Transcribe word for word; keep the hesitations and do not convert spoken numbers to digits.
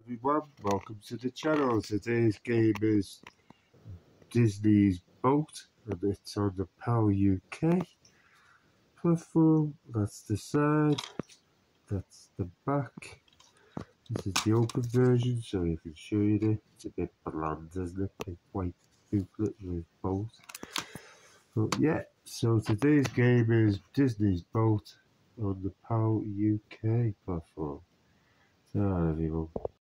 everyone, welcome to the channel. Today's game is Disney's Boat and it's on the PAL U K platform. That's the side, that's the back. This is the open version so I can show you it. It's a bit bland, isn't it? Big white booklet with boat. But yeah, so today's game is Disney's Boat on the PAL U K platform. So everyone,